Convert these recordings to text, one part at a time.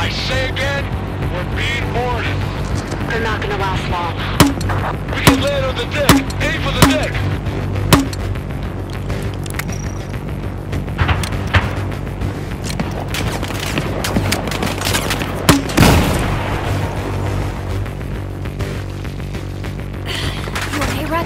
I say again, we're being boarded. They're not gonna last long. We can land on the deck. Aim for the deck. You okay, Red?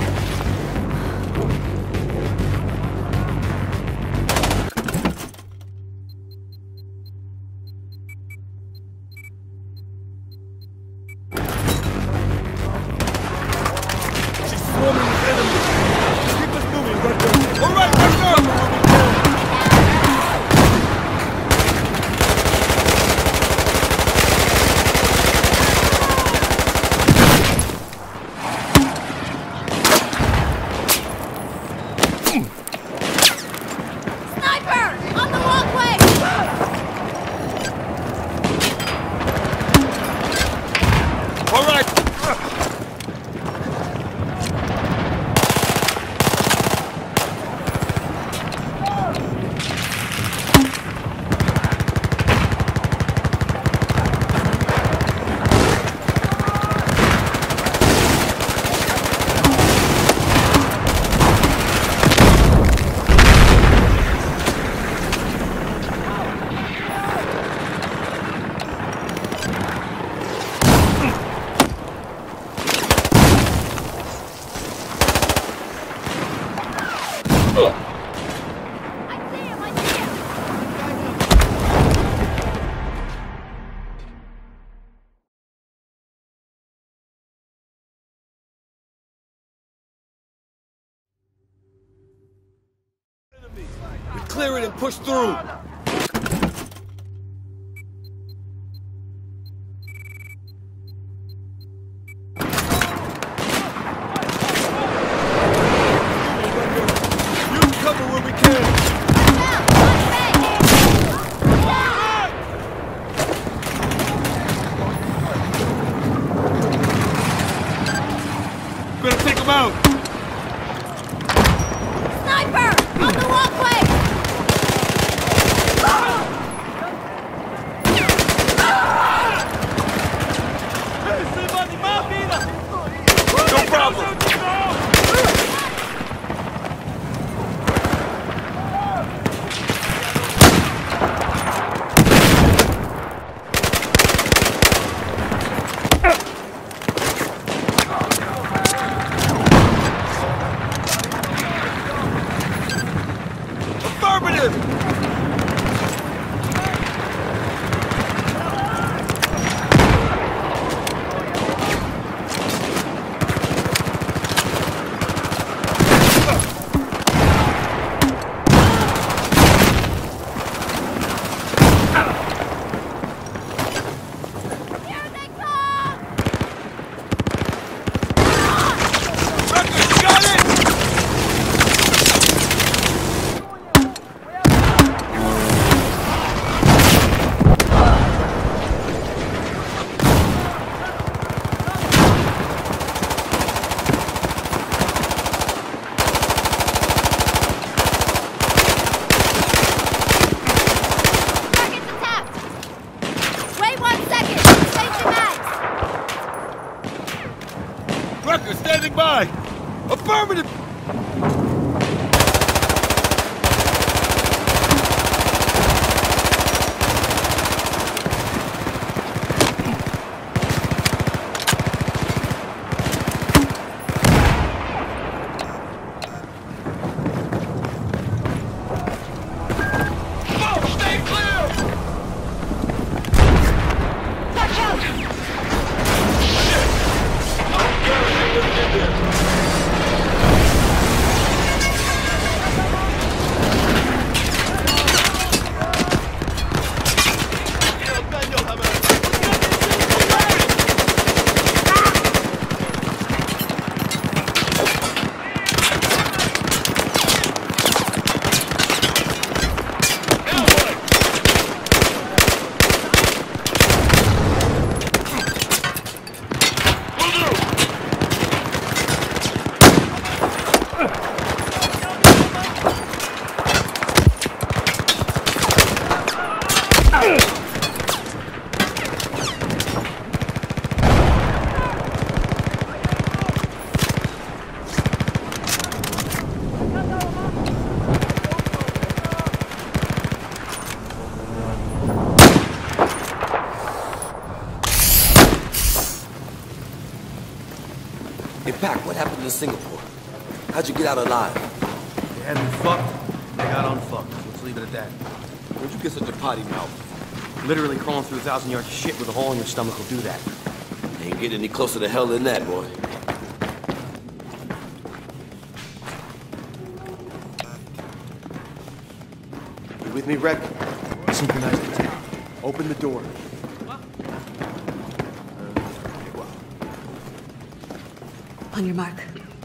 We clear it and push through. Use cover when we can. We're gonna take him out. Sniper! On the walkway! No problem. Affirmative! Pac, what happened in Singapore? How'd you get out alive? They had me fucked, and they got unfucked. Let's leave it at that. Where'd you get such a potty mouth? Literally crawling through 1,000 yards of shit with a hole in your stomach will do that. Ain't getting any closer to hell than that, boy. You with me, Rec? Synchronize the tank. Open the door. On your mark.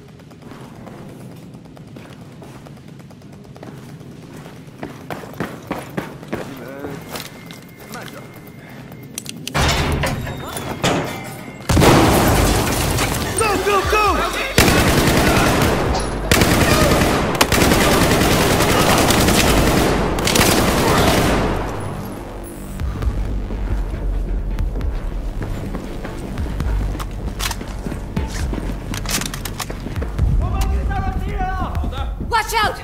Watch out!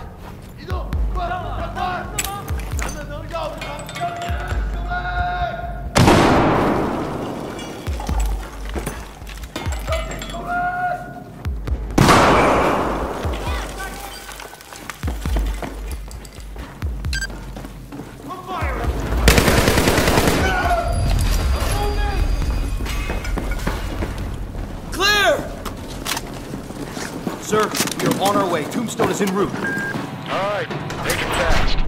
Sir, we are on our way. Tombstone is en route. All right, make it fast.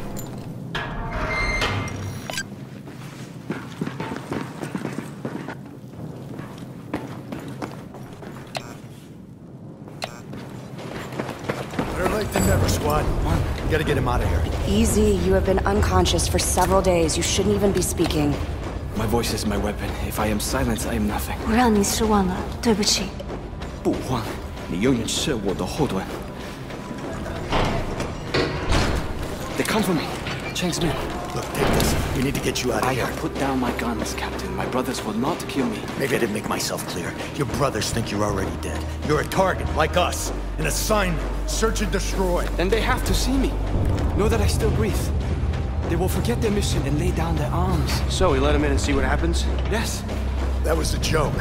Better late than never, squad. We gotta get him out of here. Easy, you have been unconscious for several days. You shouldn't even be speaking. My voice is my weapon. If I am silent, I am nothing. 我让你失望了，对不起。 不慌，你永远是我的后盾。They come for me. Chang's men. Look, take this. We need to get you out of I here. have put down my guns, Captain. My brothers will not kill me. Maybe I didn't make myself clear. Your brothers think you're already dead. You're a target, like us. An assignment. Search and destroy. Then they have to see me. Know that I still breathe. They will forget their mission and lay down their arms. So, we let him in and see what happens? Yes. That was a joke.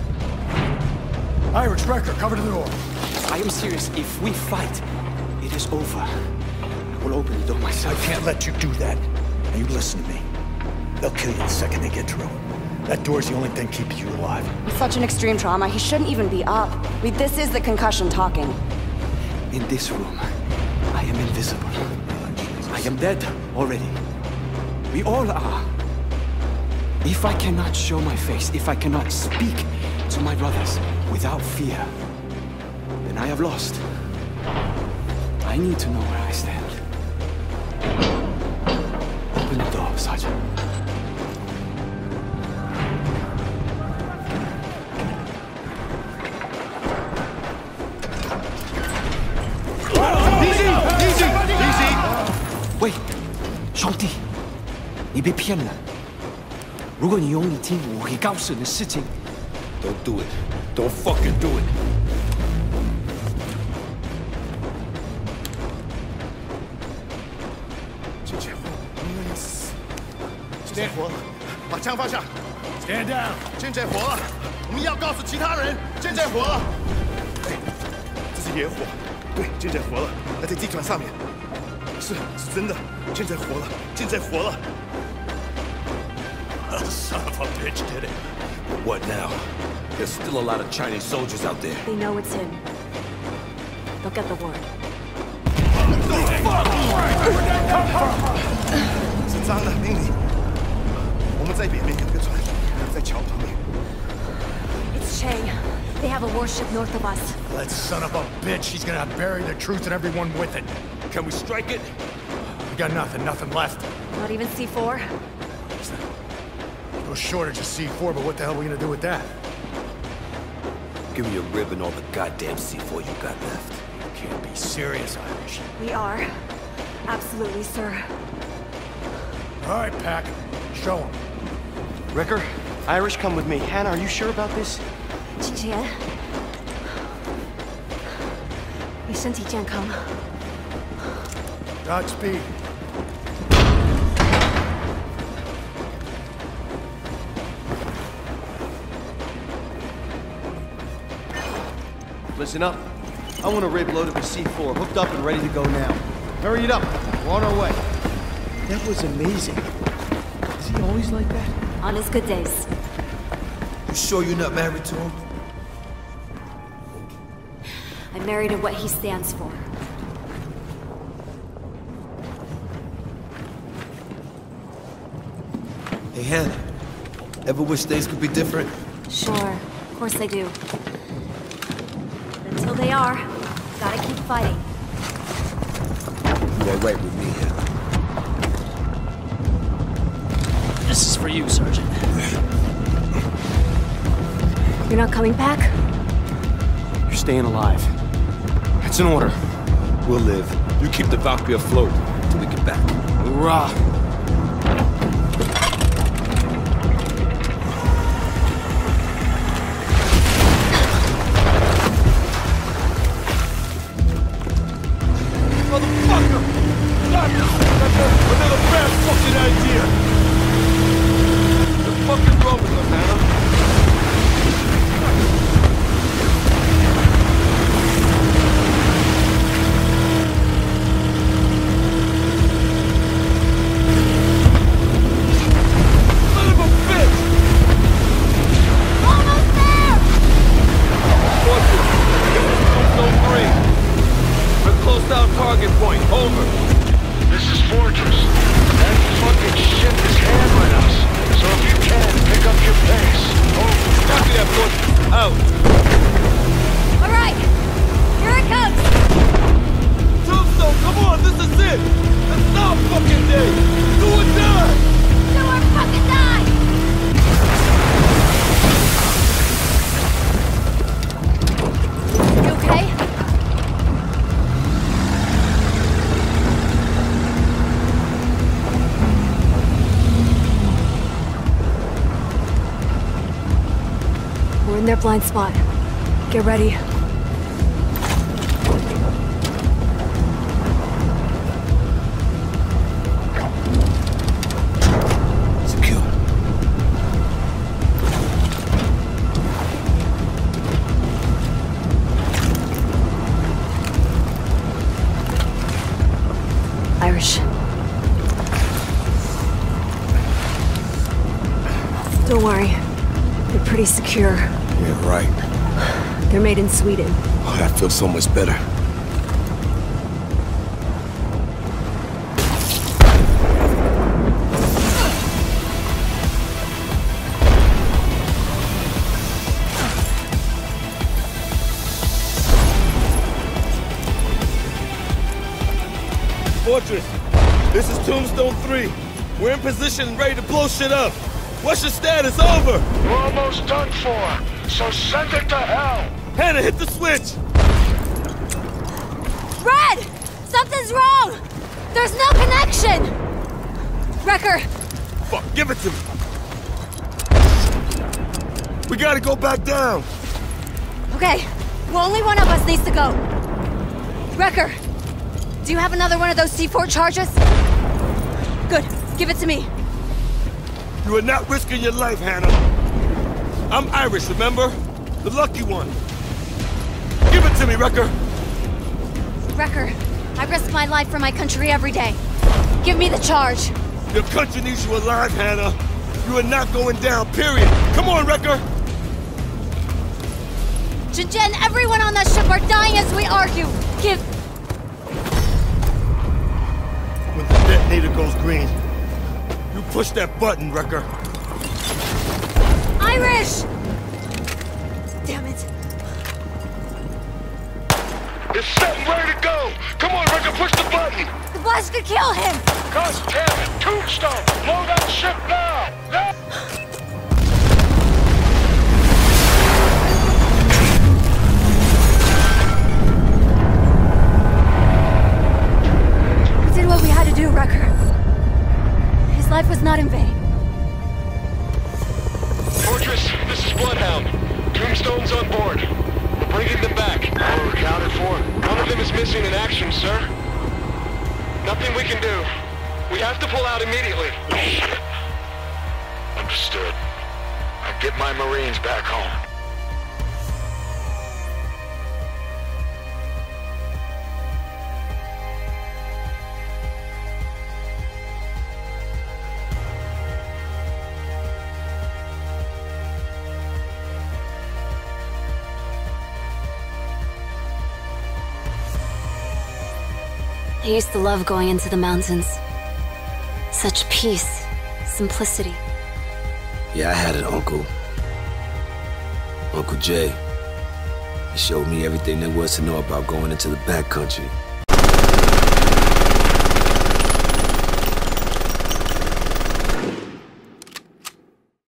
Irish Wrecker, cover the door. I am serious. If we fight, it is over. I will open the door I myself. can't let you do that. Now you listen to me. They'll kill you the second they get through. That door's the only thing keeping you alive. With such an extreme trauma, he shouldn't even be up. This is the concussion talking. In this room, I am invisible. I am dead already. We all are. If I cannot show my face, if I cannot speak to my brothers without fear, then I have lost. I need to know where I stand. Open the door, Sergeant. Wait, 兄弟，你被骗了。如果你用力听我会告诉你的事情。 Don't do it. Don't fucking do it. 见火了，把枪放下。 Stand down. 见火了，我们要告诉其他人，见火了。对，这是野火。对，见火了，那在地毯上面。是真的，见火了，见火了。 The son of a bitch did it. What now? There's still a lot of Chinese soldiers out there. They know it's him. They'll get the word. 是脏的，经理。我们在北面有个船，在桥旁边。 It's Chang. They have a warship north of us. That son of a bitch. He's gonna bury the truth and everyone with it. Can we strike it? We got nothing left. Not even C4? No shortage of C4, but what the hell are we gonna do with that? Give me a rib and all the goddamn C4 you got left. You can't be serious, Irish. We are. Absolutely, sir. All right, Pac. Show him. Wrecker, Irish, come with me. Hannah, are you sure about this? 金钱，你身体健康吗？ Godspeed. Listen up. I want a rib loaded with C4, hooked up and ready to go now. Hurry it up. We're on our way. That was amazing. Is he always like that? On his good days. You sure you're not married to him? I'm married to what he stands for. Hey, Hannah. Ever wish things could be different? Sure, of course I do. Until they are, gotta keep fighting. You're all right with me, Hannah. This is for you, Sergeant. You're not coming back? You're staying alive. It's an order. We'll live. You keep the Valkyrie afloat till we get back. Hoorah! Motherfucker! Stop this! Another bad fucking idea! What's fucking wrong with us, Hannah? Son of a bitch! Almost there! Fortress, this is Zone 3. We're close down target point. Over. This is Fortress. That fucking shit is hammering us. So if you can, pick up your pace. Over. Copy that, Fortress. Out. Alright! Here it comes! Tombstone, come on, this is it! This is our fucking day! Do or die! Do or fucking die! You okay? We're in their blind spot. Get ready. Secure. Irish. Don't worry. They're pretty secure. Yeah, right. They're made in Sweden. Oh, that feels so much better. Fortress, this is Tombstone 3. We're in position and ready to blow shit up. What's your status? Over! We're almost done for. So send it to hell. Hannah, hit the switch! Red! Something's wrong! There's no connection! Wrecker! Fuck, give it to me. We gotta go back down. Okay, well, only one of us needs to go. Wrecker, do you have another one of those C4 charges? Good, give it to me. You are not risking your life, Hannah. I'm Irish, remember? The lucky one. Give it to me, Wrecker. Wrecker, I risk my life for my country every day. Give me the charge. Your country needs you alive, Hannah. You are not going down, period. Come on, Wrecker. Jen, everyone on that ship are dying as we argue. Give... When the detonator goes green, you push that button, Wrecker. Irish! Damn it. It's set and ready to go. Come on, Wrecker, push the button. The blast could kill him! God damn it. Tombstone, blow that ship now. Now. We did what we had to do, Wrecker. His life was not in vain. Fortress, this is Bloodhound. Tombstone's on board. We're bringing them back. All accounted for. One of them is missing in action, sir. Nothing we can do. We have to pull out immediately. Shit. Understood. I'll get my Marines back home. I used to love going into the mountains. Such peace, simplicity. Yeah, I had an uncle. Uncle Jay. He showed me everything there was to know about going into the backcountry.